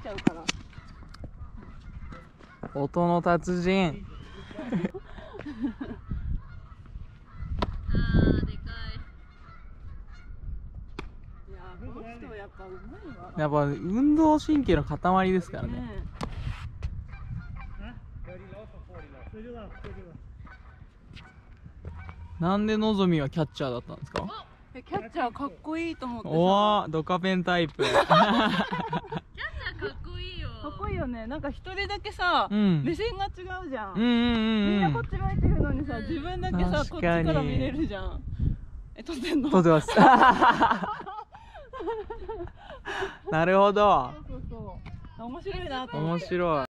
ちゃうから。 音の達人。 でかい。いやこの人やっぱうまいわ。 やっぱ運動神経の塊ですからね。なんでのぞみはキャッチャーだったんですか？ キャッチャーかっこいいと思ってさ。 おお、ドカペンタイプ。 キャッチャーかっこいいよ。かっこいいよね。なんか一人だけさ、目線が違うじゃん。みんなこっち向いてるのにさ、自分だけさ、こっちから見れるじゃん。撮ってんの？ 撮ってます。なるほど。 そうそうそう。面白いなと思って。 面白い。